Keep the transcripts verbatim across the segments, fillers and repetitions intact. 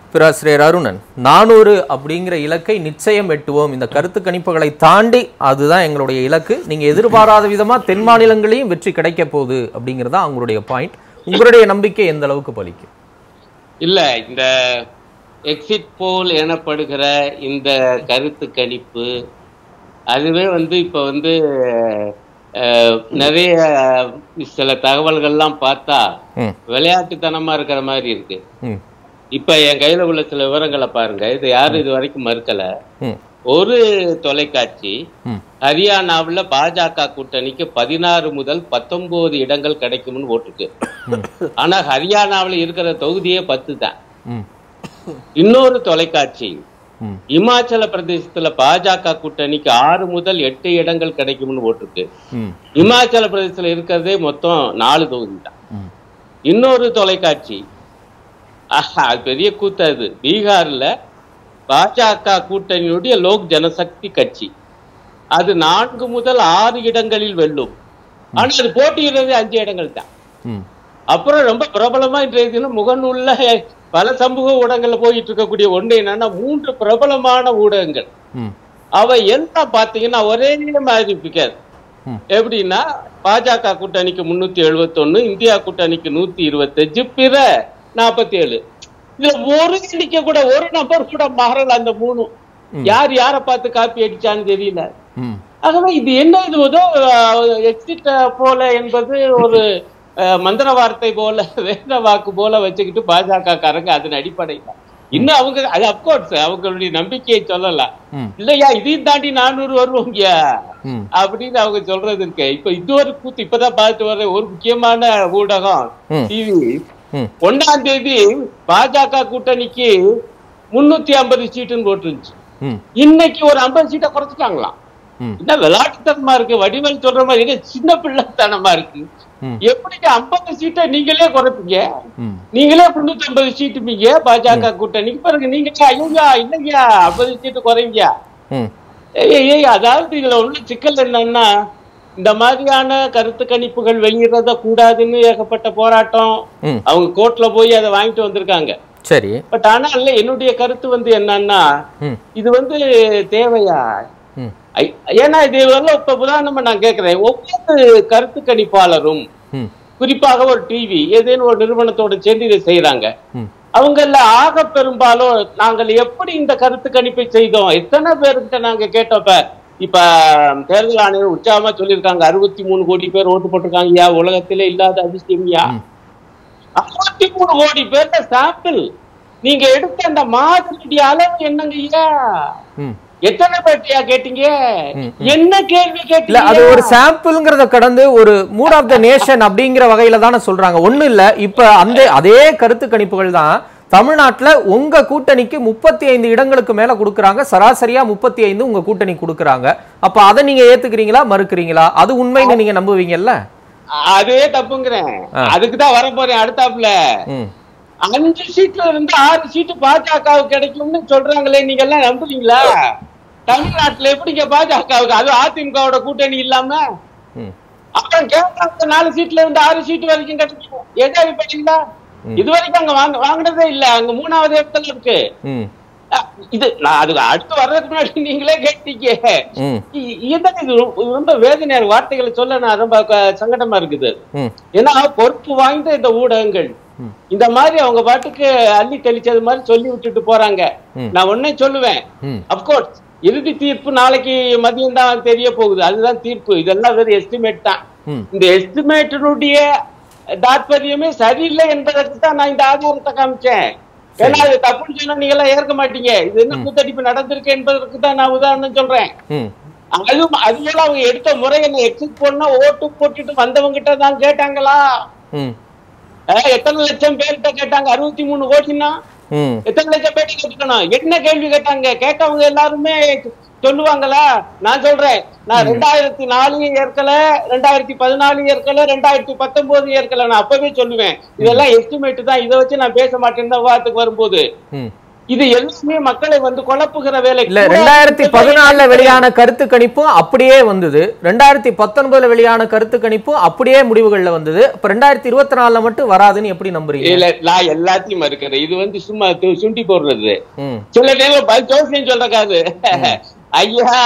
பேராசிரியர் அருணன், நானூறு அப்படிங்கிற இலக்கை நிச்சயம் எட்டுவோம், இந்த கருத்து கணிப்புகளை தாண்டி அதுதான் எங்களுடைய இலக்கு, நீங்க எதிர்பாராத விதமா தென் மாநிலங்களையும் வெற்றி கிடைக்க போகுது அப்படிங்கிறது தான் அவங்களுடைய பாயிண்ட். உங்களுடைய நம்பிக்கை எந்த அளவுக்கு பலிக்கும்? இல்ல, இந்த எக்ஸிட் போல் எனப்படுகிற இந்த கருத்து கணிப்பு அதுவே வந்து இப்ப வந்து நிறைய சில தகவல்கள்லாம் பார்த்தா விளையாட்டுத்தனமா இருக்கிற மாதிரி இருக்கு. இப்ப என் கையில உள்ள சில விவரங்களை பாருங்க. இது யாரும் இது வரைக்கும் மறுக்கல. ஒரு தொலைக்காட்சி ஹரியானாவில் பாஜக கூட்டணிக்கு பதினாறு முதல் பத்தொன்பது இடங்கள் கிடைக்கும்னு ஓட்டுக்கு. ஆனா ஹரியானாவில் இருக்கிற தொகுதியே பத்து தான். இன்னொரு தொலைக்காட்சி இமாச்சல பிரதேசத்துல பாஜக கூட்டணிக்கு ஆறு முதல் எட்டு இடங்கள் கிடைக்கும்னு ஓட்டுருக்கு. இமாச்சல பிரதேசத்துல இருக்கிறதே மொத்தம் நாலு தொகுதி தான். இன்னொரு தொலைக்காட்சி அது பெரிய கூத்தாது, பீகார்ல பாஜக கூட்டணியுடைய லோக் ஜனசக்தி கட்சி அது நான்கு முதல் ஆறு இடங்களில் வெல்லும். ஆனா அது போட்டியிடுறது அஞ்சு இடங்கள் தான். அப்புறம் ரொம்ப பிரபலமா இன்றைய தினம் முகநூல்ல பல சமூக ஊடகங்கள்ல போயிட்டு இருக்கக்கூடிய ஒன்று என்னன்னா, மூன்று பிரபலமான ஊடகங்கள் அவை எல்லாம் பாத்தீங்கன்னா ஒரே மாதிரி பிக்காது. எப்படின்னா, பாஜக கூட்டணிக்கு முன்னூத்தி எழுபத்தி ஒண்ணு, இந்தியா கூட்டணிக்கு நூத்தி இருபத்தி அஞ்சு, பிற நாற்பத்தி ஏழு. இதுல ஒரு எண்ணிக்கை கூட, ஒரு நம்பர் கூட மாறல. அந்த மூணு யார் யாரை பார்த்து காப்பி அடிச்சான்னு தெரியல. ஆகவே இது என்ன, இது எக்ஸிட் போல என்பது ஒரு மந்திர வார்த்தை போல, வேத வாக்கு போல வச்சுக்கிட்டு பாஜக காரங்க அதன் அடிப்படையில் இன்னும் அவங்க அது அப்கோர்ஸ் அவங்களுடைய நம்பிக்கையை சொல்லலாம். இல்லையா இதையும் தாண்டி நானூறு வருவோங்க அப்படின்னு அவங்க சொல்றது இருக்கு. இப்ப இது ஒரு கூத்து இப்பதான் பார்த்து வர்ற ஒரு முக்கியமான ஊடகம் டிவி ஒன்னாம் தேதி பாஜக கூட்டணிக்கு முன்னூத்தி ஐம்பது சீட்டுன்னு போட்டுருந்துச்சு. இன்னைக்கு ஒரு ஐம்பது சீட்டை குறைச்சிட்டாங்களாம். என்ன விளையாட்டுத்தனமா இருக்கு, வடிவேல் சொல்ற மாதிரி சின்ன பிள்ளைத்தனமா இருக்கு. எப்படிங்க ஐம்பது சீட்டை நீங்களே குறைப்பீங்க? நீங்களே முன்னூத்தி ஐம்பது சீட்டுப்பீங்க பாஜக கூட்டணிக்கு, பிறகு நீங்க ஐயா இல்லையா ஐம்பது சீட்டு குறைங்க. அதாவது இதுல உள்ள சிக்கல் என்னன்னா, இந்த மாதிரியான கருத்து கணிப்புகள் வெளியிடறத கூடாதுன்னு ஏகப்பட்ட போராட்டம், அவங்க கோர்ட்ல போய் அதை வாங்கிட்டு வந்திருக்காங்க. சரி, பட் ஆனா இல்ல, என்னுடைய கருத்து வந்து என்னன்னா, இது வந்து தேவையா? ஏன்னா இது இப்ப உதாரணமா நான் கேட்கிறேன், ஒவ்வொரு கருத்து கணிப்பாளரும் குறிப்பாக ஒரு டிவி ஏதேனும் ஒரு நிறுவனத்தோட சேர்ந்து இதை செய்யறாங்க. அவங்க ஆக பெரும்பாலும் நாங்கள் எப்படி இந்த கருத்து கணிப்பை செய்தோம், எத்தனை பேருக்கிட்ட நாங்க கேட்டப்ப, இப்ப தேர்தல் ஆணையர் உற்சாகமா சொல்லியிருக்காங்க அறுபத்தி மூணு கோடி பேர் ஓட்டு போட்டிருக்காங்க. உலகத்திலே இல்லாத அதிசயம்யா, அறுபத்தி மூணு கோடி பேர்ல சாம்பிள் நீங்க எடுத்த அந்த மாதிரி அளவு என்னங்கய்யா? எத்தனை பேட்டியா கேட்டீங்க? என்ன கேள்வி கேட்டீங்க? அது ஒரு சாம்பிள்ங்கறத கடந்து ஒரு மூட் ஆஃப் த நேஷன் அப்படிங்கிற வகையில தானே சொல்றாங்க. ஒண்ணு இல்ல, இப்ப அந்த அதே கருத்து கணிப்புகள் தான் தமிழ்நாட்டுல உங்க கூட்டணிக்கு முப்பத்தி ஐந்து இடங்களுக்கு மேல கொடுக்கறாங்க. சராசரியா முப்பத்தி ஐந்து உங்க கூட்டணி கொடுக்கறாங்க. அப்ப அதை நீங்க ஏத்துக்கிறீங்களா மறுக்கிறீங்களா? அது உண்மைன்னு நீங்க நம்புவீங்கல்ல? அதே தப்புங்கிறேன். அதுக்குதான் வர போறேன் அடுத்தாப்புல. அஞ்சு சீட்ல இருந்து ஆறு சீட்டு பாஜகவுக்கு கிடைக்கும்னு சொல்றாங்களே, நீங்க எல்லாம் நம்புறீங்களா? தமிழ்நாட்டுல எப்படிங்க பாஜகவுக்கு, அது அதிமுகவோட கூட்டணி இல்லாம அப்புறம் கேரளாவுக்கு நாலு சீட்ல இருந்து ஆறு சீட்டு வரைக்கும் கிடைக்கும். எதாவது பாத்தீங்களா? இது வரைக்கும் அங்க வாங்க வாங்கினதே இல்ல. அங்க மூணாவது இடத்துல இருக்கு. இது நான் அதுக்கு அடுத்து வர்றதுக்கு முன்னாடி நீங்களே கேட்டீங்க. இது ரொம்ப வேதனையான வார்த்தைகளை சொல்ல நான் ரொம்ப சங்கடமா இருக்குது. ஏன்னா பொறுப்பு வாய்ந்த இந்த ஊடகங்கள் இந்த மாதிரி அவங்க பாட்டுக்கு அள்ளி தெளிச்சது மாதிரி சொல்லி விட்டுட்டு போறாங்க. நான் ஒன்னே சொல்லுவேன், அப்கோர்ஸ் இறுதி தீர்ப்பு நாளைக்கு மதியம் தான் தெரிய போகுது. அதுதான் தீர்ப்பு. இதெல்லாம் வெறும் எஸ்டிமேட் தான். இந்த எஸ்டிமேட்டினுடைய தாற்பயமே சரியில்லை என்பதற்கு தான் நான் இந்த ஆதாரத்தை காமிச்சேன். ஏன்னா அது தப்புன்னு சொன்னா நீங்க எல்லாம் ஏற்க மாட்டீங்க. இது என்ன கூத்தடிப்பு நடந்திருக்கு என்பதற்கு தான் நான் உதாரணம் சொல்றேன். அதுவும் அதுல அவங்க எடுத்த முறை என்ன, எக்ஸிட் போனா ஓட்டு போட்டுட்டு வந்தவங்க கிட்ட தான் கேட்டாங்களா? எத்தனை லட்சம் பேர்கிட்ட கேட்டாங்க? அறுபத்தி மூணு கோடினா எத்தனை லட்சம் பேட்டி கேட்கணும்? என்ன கேள்வி கேட்டாங்க? கேட்டவங்க எல்லாருமே சொல்லுவாங்களா? நான் சொல்றேன், நான் ரெண்டாயிரத்தி நாலு ஏற்கல, ரெண்டாயிரத்தி பதினாலு ஏற்கல, ரெண்டாயிரத்தி பத்தொன்பது ஏற்கல. நான் அப்பவே சொல்லுவேன் இதெல்லாம் எஸ்டிமேட் தான், இதை வச்சு நான் பேச மாட்டேன் விவாதத்துக்கு வரும்போது. இது எல்லாமே மக்களை வந்து குழப்புகிற வேலை இல்ல. ரெண்டாயிரத்தி பதினாலுல வெளியான கருத்து கணிப்பும் அப்படியே வந்தது, ரெண்டாயிரத்தி பத்தொன்பதுல வெளியான கருத்து கணிப்பும் அப்படியே முடிவுகள்ல வந்தது. இப்ப ரெண்டாயிரத்தி இருபத்தி நாலுல மட்டும் வராதுன்னு எப்படி நம்புறீங்க? இல்ல, நான் எல்லாத்தையும் மறுக்கிறேன். இது வந்து சும்மா சுண்டி போடுறது. சில நேரம் ஜோசியம் சொல்றக்காது, ஐயா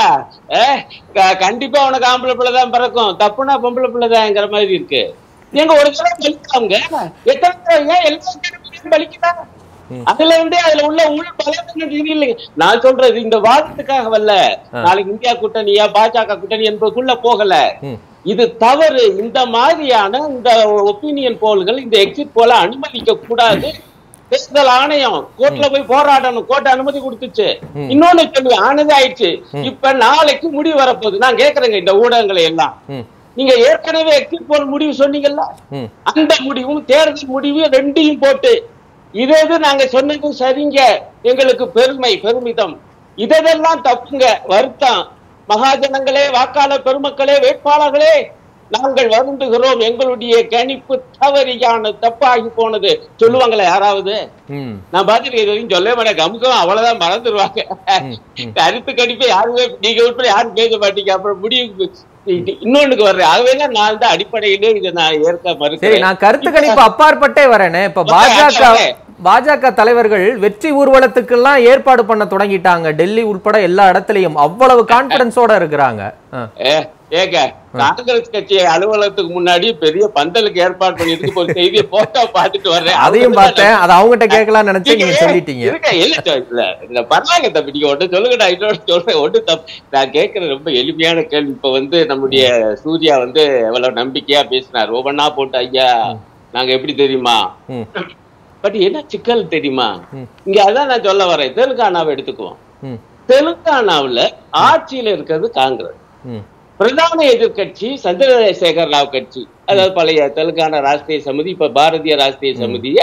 கண்டிப்பா உனக்கு ஆம்பளை பிள்ளைதான் பிறக்கும், தப்புனா பொம்பளை பிள்ளைதான்ங்கிற மாதிரி இருக்கு. எங்க ஒரு தடவை பலிக்காங்க, எத்தனை எல்லா பலிக்கிறாங்க. அதுல இருந்தே அதுல உள்ள உள் பல நான் சொல்றது இந்த வாதத்துக்காக வரல. நாளைக்கு இந்தியா கூட்டணியா பாஜக கூட்டணி என்பதுக்குள்ள போகல. இது தவறு. இந்த மாதிரியான இந்த ஒப்பீனியன் போல்கள், இந்த எக்ஸிட் போல அனுமதிக்க கூடாது. தேர்தல் ஆணையம் கோர்ட்ல போய் போராடணும். கோர்ட் அனுமதி கொடுத்துச்சு. இன்னொன்னு கேள்வி ஆனது ஆயிடுச்சு. இப்ப நாளைக்கு முடிவு வரப்போகுது. நான் கேக்குறேங்க இந்த ஊடகங்களை எல்லாம், நீங்க ஏற்கனவே எக்ஸிட் போல் முடிவு சொன்னீங்கல்ல, அந்த முடிவும் தேர்தல் முடிவு ரெண்டையும் போட்டு இதே நாங்க சொன்னது சரிங்க, எங்களுக்கு பெருமை பெருமிதம், இதெல்லாம் தப்புங்க, வருத்தம், மகாஜனங்களே, வாக்காளர் பெருமக்களே, வேட்பாளர்களே, நாங்கள் வருந்துகிறோம், எங்களுடைய கணிப்பு தவறியான தப்பாகி போனது சொல்லுவாங்களே யாராவது? நான் பாத்துருக்கேன். சொல்ல மாட்டேன், கமுகம் அவ்வளவுதான் மறந்துடுவாங்க. கருத்து கணிப்பை யாருமே நீங்க உட்பட யாரும் பேச மாட்டீங்க. அப்புறம் முடிவு இன்னொன்னுக்கு வர்றேன். ஆகவே நான் தான் அடிப்படையிலே இதை நான் ஏற்க மறுக்கிறேன். நான் கருத்து கணிப்பு அப்பாற்பட்டே வரேனே. இப்ப பாஜக பாஜக தலைவர்கள் வெற்றி ஊர்வலத்துக்கு எல்லாம் ஏற்பாடு பண்ண தொடங்கிட்டாங்க. டெல்லி உட்பட எல்லா இடத்துலயும் அவ்வளவு கான்பிடன்ஸோட இருக்கிறாங்க. ஏங்க, காங்கிரஸ் கட்சி அலுவலகத்துக்கு முன்னாடி பெரிய பந்தலுக்கு ஏற்பாடு பண்ணிட்டு ஒரு செய்தியை போட்டோ பார்த்துட்டு வர்றேன். அதையும் பார்த்தேன். அதை அவங்ககிட்ட கேட்கலாம்னு நினைச்சு நீங்க சொல்லிட்டீங்க. இல்ல பரவாயில்ல தம்பி, நீங்க ஒன்று சொல்லுங்க, இன்னொரு சொல்றேன். ஒன்று தப்பு. நான் கேட்கிற ரொம்ப எளிமையான கேள்வி. இப்ப வந்து நம்முடைய சூர்யா வந்து எவ்வளவு நம்பிக்கையா பேசினார். ஒவ்வொன்னா போட்டு ஐயா நாங்க எப்படி தெரியுமா, பட் என்ன சிக்கல் தெரியுமா? இங்க அதான் நான் சொல்ல வரேன். தெலுங்கானாவை எடுத்துக்குவோம். தெலுங்கானாவுல ஆட்சியில இருக்கிறது காங்கிரஸ். பிரதான எதிர்கட்சி சந்திரசேகர் ராவ் கட்சி, அதாவது பழைய தெலுங்கானா ராஷ்டிரிய சமிதி, இப்ப பாரதிய ராஷ்டிரிய சமிதிய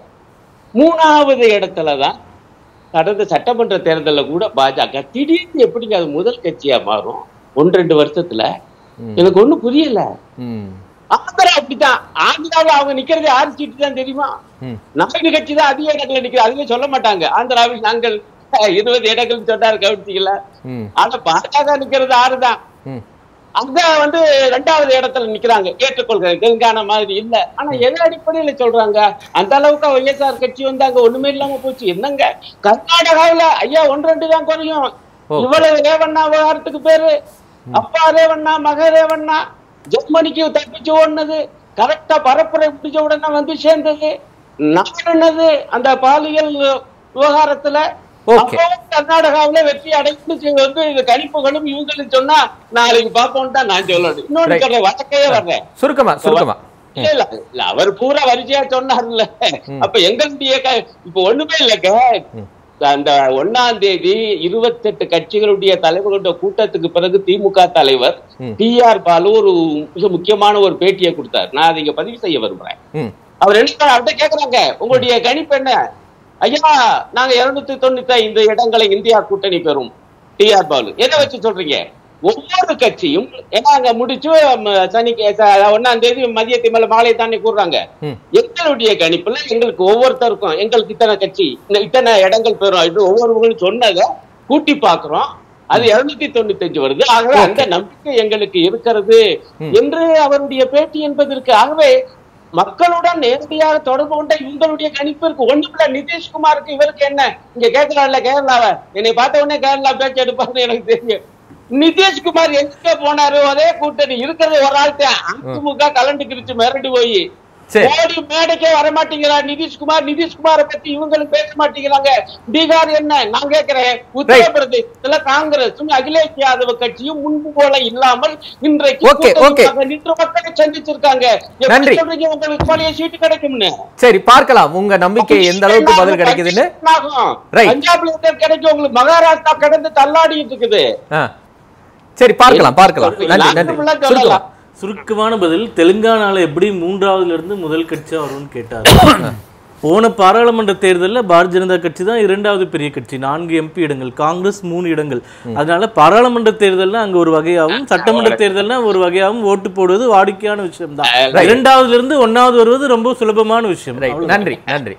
மூணாவது இடத்துலதான். கடந்த சட்டமன்ற தேர்தலில் கூட பாஜக திடீர்னு எப்படிங்க அது முதல் கட்சியா மாறும் ஒன்று ரெண்டு வருஷத்துல? எனக்கு ஒண்ணும் புரியல. ஆந்திரா அப்படித்தான். ஆந்திராவில் அவங்க நிக்கிறது ஆறு சீட்டு தான் தெரியுமா? நாயுடு கட்சி தான் அதிக இடத்துல நிக்கிறது. அதுவே சொல்ல மாட்டாங்க. ஆந்திராவில் நாங்கள் இருபது இடங்கள் சொன்னாரு, கவனிச்சிக்கல. ஆனா பாஜக நிக்கிறது ஆறுதான். அங்க வந்து ரெண்டாவது இடத்துல நிக்கிறாங்க. ஏற்றுக்கொள்கிறேன், தெலுங்கானா மாதிரி இல்ல. ஆனா எதை அடிப்படையில சொல்றாங்க? அந்த அளவுக்கு ஒய்எஸ்ஆர் கட்சி வந்து அங்க ஒண்ணுமே இல்லாம போச்சு. என்னங்க கர்நாடகாவில ஐயா ஒன்று ரெண்டு தான் குறையும். இவ்வளவு ரேவண்ணா விவகாரத்துக்கு பேரு. அப்பா ரேவண்ணா, மக ரேவண்ணா ஜெர்மனிக்கு தப்பிச்சு ஓடுனது, கரெக்டா பரப்புரை பிடிச்ச உடனே வந்து சேர்ந்தது. நாடுனது அந்த பாலியல் விவகாரத்துல கர்நாடகாவில வெற்றி அடைந்து வந்து இந்த கணிப்புகளும் இவங்களும் சொன்னா நாளைக்கு பார்ப்போம் தான் நான் சொல்லணும். இன்னொன்னு வழக்கையே வர்றேன் சுருக்கமா சுருக்கமா இல்ல இல்ல அவர் பூரா வரிசையா சொன்னார்ல. அப்ப எங்களுடைய இப்ப ஒண்ணுமே இல்லைங்க. அந்த ஒன்னாம் தேதி இருபத்தி எட்டு கட்சிகளுடைய தலைவர்களுடைய கூட்டத்துக்கு பிறகு திமுக தலைவர் டி ஆர் பாலு ஒரு மிக முக்கியமான ஒரு பேட்டியை கொடுத்தார். நான் அதை இங்க பதிவு செய்ய விரும்புறேன். அவர் என்ன அவர்கிட்ட கேக்குறாங்க, உங்களுடைய கணிப்பு என்ன? ஐயா நாங்க இருநூத்தி தொண்ணூத்தி ஐந்து இடங்களை இந்தியா கூட்டணி பெறும். டி ஆர் பாலு எதை வச்சு சொல்றீங்க? ஒவ்வொரு கட்சியும் ஏன்னா அங்க முடிச்சு சனி ஒன்னாம் தேதி மதியத்தை மேல மாலை தானே கூடுறாங்க. எங்களுடைய கணிப்புல எங்களுக்கு ஒவ்வொருத்தருக்கும் எங்களுக்கு இத்தனை கட்சி இத்தனை இடங்கள் பெறும் இது ஒவ்வொருவங்களும் சொன்னதை கூட்டி பாக்குறோம். அது இருநூத்தி தொண்ணூத்தி அஞ்சு வருது. ஆகவே அந்த நம்பிக்கை எங்களுக்கு இருக்கிறது என்று அவருடைய பேட்டி என்பதற்கு. ஆகவே மக்களுடன் நேரடியாக தொடர்பு கொண்ட இவங்களுடைய கணிப்பு இருக்கு. ஒண்ணுக்குள்ள நிதிஷ்குமாருக்கு இவருக்கு என்ன இங்க கேட்கலாம்ல கேரளாவை என்னை பார்த்த உடனே கேரளா பேச்சு எடுப்பாருன்னு எனக்கு தெரியும். நிதிஷ்குமார் எங்க போனாரு? ஒரே கூட்டணி இருக்கிறது ஒரு ஆள்கிட்ட அதிமுக கலண்டுக்கிருச்சு மிரண்டு போய் மோடி மேடைக்கே வரமாட்டேங்கிறார் நிதிஷ்குமார். நிதிஷ்குமாரை பத்தி இவங்களும் பேச மாட்டேங்கிறாங்க. பீகார் என்ன நான் கேட்கிறேன், உத்தரப்பிரதேசத்துல காங்கிரஸ் அகிலேஷ் யாதவ் கட்சியும் முன்பு போல இல்லாமல் இன்றைக்கு நின்று மக்களை சந்திச்சிருக்காங்க. எப்படி சொல்றீங்க உங்களுக்கு பழைய சீட்டு கிடைக்கும்னு? சரி பார்க்கலாம் உங்க நம்பிக்கை எந்த அளவுக்கு பதில் கிடைக்குதுன்னு. பஞ்சாப்ல கிடைக்கும் உங்களுக்கு, மகாராஷ்டிரா கடந்து தள்ளாடிட்டு இருக்குது. சரி பார்க்கலாம் பார்க்கலாம். நன்றி நன்றி. சுருக்கமான பதில், தெலுங்கானால எப்படி மூன்றாவதுல இருந்து முதல் கட்சியா வரும்னு கேட்டாரு. போன பாராளுமன்ற தேர்தலில் பாரதிய ஜனதா கட்சி தான் இரண்டாவது பெரிய கட்சி, நான்கு எம்பி இடங்கள், காங்கிரஸ் மூணு இடங்கள். அதனால பாராளுமன்ற தேர்தல்னா அங்க ஒரு வகையாகவும் சட்டமன்ற தேர்தல்னா ஒரு வகையாகவும் ஓட்டு போடுவது வாடிக்கையான விஷயம் தான். இரண்டாவதுல இருந்து ஒன்னாவது வருவது ரொம்ப சுலபமான விஷயம். நன்றி நன்றி.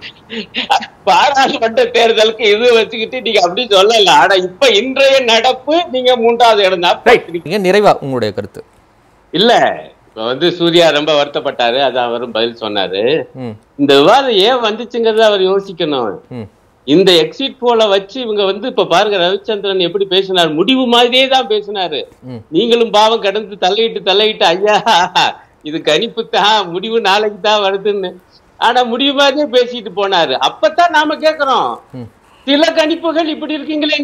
பாராளுமன்ற தேர்தலுக்கு இது வச்சுக்கிட்டு நீங்க அப்படி சொல்லல. ஆனா இப்ப இன்றைய நடப்பு நீங்க மூன்றாவது இடம் தான். நிறைவா உங்களுடைய கருத்து? இல்ல, இப்ப வந்து சூர்யா ரொம்ப வருத்தப்பட்டாரு, அது அவரும் பதில் சொன்னாரு. இந்த விவாதம் ஏன் வந்துச்சுங்கிறத அவர் யோசிக்கணும். இந்த எக்ஸிட் போல வச்சு இவங்க வந்து இப்ப பாருங்க, ரவிச்சந்திரன் எப்படி பேசினார், முடிவு மாதிரியே தான் பேசினாரு. நீங்களும் பாவம் கடந்து தலையிட்டு தலையிட்டு ஐயா இது கணிப்பு தான், முடிவு நாளைக்கு தான் வருதுன்னு. ஆனா முடிவு மாதிரியே பேசிட்டு போனாரு. அப்பதான் நாம கேக்குறோம், சில கணிப்புகள் இப்படி இருக்கீங்களே,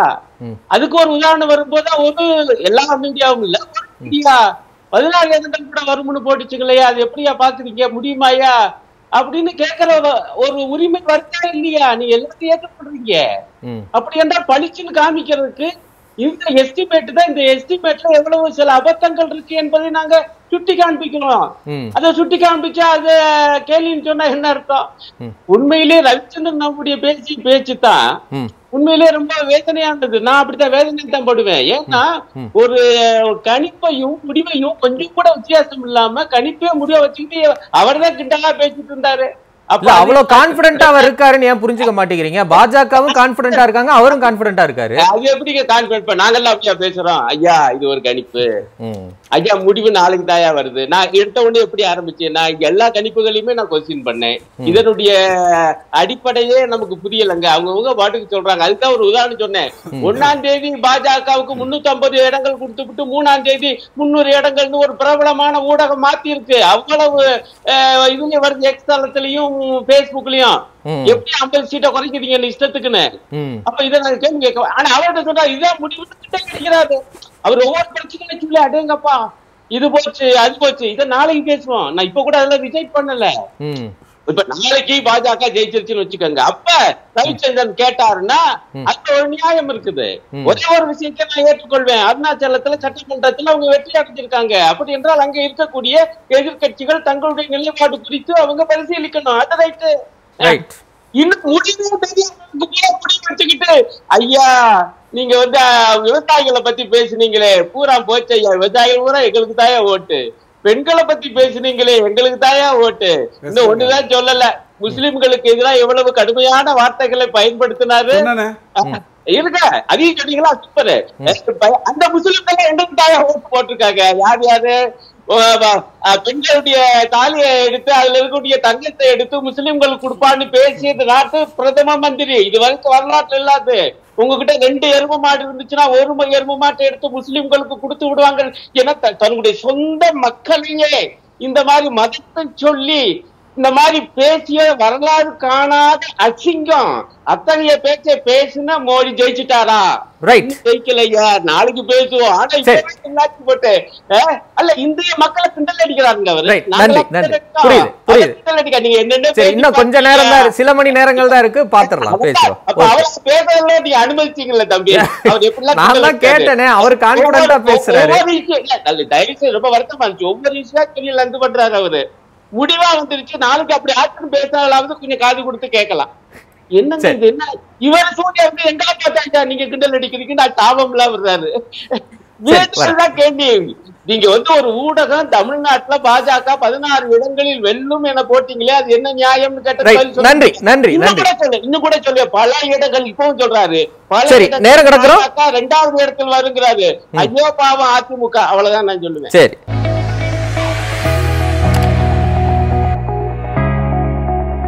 அதுக்கு ஒரு உதாரணம் வரும்போது ஒரு எல்லா மீடியாவும் இல்ல, ஒரு மீடியா பதினாறு இடங்கள் கூட வரும்னு போட்டுச்சுங்களையா, அது எப்படியா பாக்குறீங்க, முடியுமாயா அப்படின்னு கேட்கிற ஒரு உரிமை வருதா இல்லையா? நீ எல்லாத்தையும் ஏற்றுக்கொள்றீங்க. அப்படி என்றால் பளிச்சுன்னு காமிக்கிறதுக்கு இந்த எஸ்டிமேட் தான். இந்த எஸ்டிமேட்ல எவ்வளவு சில அபத்தங்கள் இருக்கு என்பதை நாங்க சுட்டி காண்பிக்கணும். அதை சுட்டி காண்பிச்சா அது கேள்வின்னு சொன்னா என்ன அர்த்தம்? உண்மையிலே ரவிச்சந்திரன் நம்முடைய பேச்சு பேச்சு தான் உண்மையிலே ரொம்ப வேதனையானது. நான் அப்படித்தான் வேதனை தான் படுவேன். ஏன்னா ஒரு கணிப்பையும் முடிவையும் கொஞ்சம் கூட வித்தியாசம் இல்லாம கணிப்பே முடிவை வச்சுக்கிட்டு அவர் தான் கிண்டலா பேசிட்டு இருந்தாரு. அவ்வளவு கான்பிடென்ட்டா அவர் இருக்காருன்னு ஏன் புரிஞ்சுக்க மாட்டேங்கிறீங்க? பாஜகவும் கான்பிடென்ட்டா இருக்காங்க, அவரும் கான்பிடென்ட்டா இருக்காரு. அது எப்படிங்க கான்பிடென்ட்? நாங்கெல்லாம் அப்படியா பேசுறோம்? ஐயா இது ஒரு கணிப்பு, ஐயா முடிவு நாளைக்கு தாயா வருது. நான் எடுத்த உடனே எப்படி ஆரம்பிச்சேன், நான் எல்லா கணிப்புகளையுமே நான் கொஸ்டின் பண்ணேன். இதனுடைய அடிப்படையே நமக்கு புரியலங்க. அவங்கவுங்க பாட்டுக்கு சொல்றாங்க. அதுதான் ஒரு உதாரணம் சொன்னேன். ஒன்னாம் தேதி பாஜகவுக்கு முன்னூத்தி ஐம்பது இடங்கள் கொடுத்துவிட்டு மூணாம் தேதி முன்னூறு இடங்கள்னு ஒரு பிரபலமான ஊடகம் மாத்தி இருக்கு. அவ்வளவு இதுலயும் வருது, எக்ஸ் தளத்திலையும் பேஸ்புக்லயும். எப்படி ஐம்பது சீட்டை குறைக்கிறீங்க இஷ்டத்துக்குன்னு? அப்ப இதை நான் கேள்வி கேட்க. ஆனா அவர்கிட்ட சொன்னா இதான் முடிவு கிடைக்கிறாரு. அவர் ஒவ்வொரு பிரச்சனையும் சொல்லி அடேங்கப்பா இது போச்சு அது போச்சு, இதை நாளைக்கு பேசுவோம். நான் இப்ப கூட அதெல்லாம் டிசைட் பண்ணல. இப்ப நாளைக்கு பாஜக ஜெயிச்சிருச்சுன்னு வச்சுக்கோங்க. அப்ப ரவிச்சந்திரன் கேட்டாருன்னா அந்த ஒரு நியாயம் இருக்குது. ஒரே ஒரு விஷயத்தை நான் ஏற்றுக்கொள்வேன், அருணாச்சலத்துல சட்டமன்றத்துல அவங்க வெற்றி அடைஞ்சிருக்காங்க. அப்படி என்றால் அங்க இருக்கக்கூடிய எதிர்கட்சிகள் தங்களுடைய நிலைப்பாடு குறித்து அவங்க பரிசீலிக்கணும். அது ரைட்டு. இன்னும் முடிவு வச்சுக்கிட்டு ஐயா நீங்க வந்து விவசாயிகளை பத்தி பேசுனீங்களே பூரா போச்சு ஐயா, விவசாயிகள் பூரா எங்களுக்கு தாயா ஓட்டு, பெண்களை பத்தி பேசுனீங்களே எங்களுக்கு தாயா ஓட்டு. இன்னும் ஒண்ணுதான் சொல்லல, முஸ்லிம்களுக்கு எதிராக எவ்வளவு கடுமையான வார்த்தைகளை பயன்படுத்தினாரு இருக்க, அதையும் சொன்னீங்களா? சூப்பரு. அந்த முஸ்லிம்கள் எங்களுக்கு தாயா ஓட்டு போட்டிருக்காங்க. யார் யாரு? பெண்களுடைய தாலியை எடுத்து அதுல இருக்கக்கூடிய தங்கத்தை எடுத்து முஸ்லிம்கள் கொடுப்பான்னு பேசியது நாட்டு பிரதம மந்திரி. இது வரைக்கும் வரலாற்று இல்லாது. உங்ககிட்ட ரெண்டு எரும மாடு இருந்துச்சுன்னா ஒரு எரும மாட்டை எடுத்து முஸ்லிம்களுக்கு கொடுத்து விடுவாங்க என தன்னுடைய சொந்த மக்களையே இந்த மாதிரி மதத்தை சொல்லி இந்த மாதிரி பேசிய வரலாறு காணாத அசிங்கம். அத்தகைய பேச்சை பேசுனா மோடி ஜெயிச்சுட்டாரா? ஜெயிக்கலையா? நாளைக்கு பேசுவோம். ஆனா இப்ப போட்டு அல்ல இந்திய மக்களை கிண்டல் அடிக்கிறாருங்க அவரு. நீங்க என்னென்ன இன்னும் கொஞ்ச நேரம் தான், சில மணி நேரங்கள் தான் இருக்கு, பாத்துடலாம், பேசுவோம். பேசுறதுல நீங்க அனுமதிச்சீங்கல்ல தம்பி. அவர் எப்படிலாம் கேட்டேனே, அவர் கான்பிடென்ட்டா பேசுறாரு. தயவுசெய்து ரொம்ப வருத்தமா இருந்துச்சு. ஒவ்வொரு விஷயம் தெரியல இருந்து பண்றாரு அவரு. முடிவா வந்துருச்சு, நாளைக்கு அப்படி ஆட்சி பேசினாலாவது கொஞ்சம் காது கொடுத்து கேட்கலாம். என்னங்க இது? என்ன இவர் சூர்யா வந்து எங்க பார்த்தாச்சா நீங்க கிண்டல் அடிக்கிறீங்க, தாபம் எல்லாம் வர்றாரு. கேள்வி, நீங்க வந்து ஒரு ஊடகம் தமிழ்நாட்டுல பாஜக பதினாறு இடங்களில் வெல்லும் என போட்டீங்களே, அது என்ன நியாயம்னு கேட்ட நன்றி நன்றி இன்னும் கூட சொல்லு பல இடங்கள் இப்பவும் சொல்றாரு. நேரம் கிடக்குறோம், ரெண்டாவது இடத்தில் வருங்கிறாரு. ஐயோ பாவம் அதிமுக. அவ்வளவுதான் நான் சொல்லுவேன். சரி.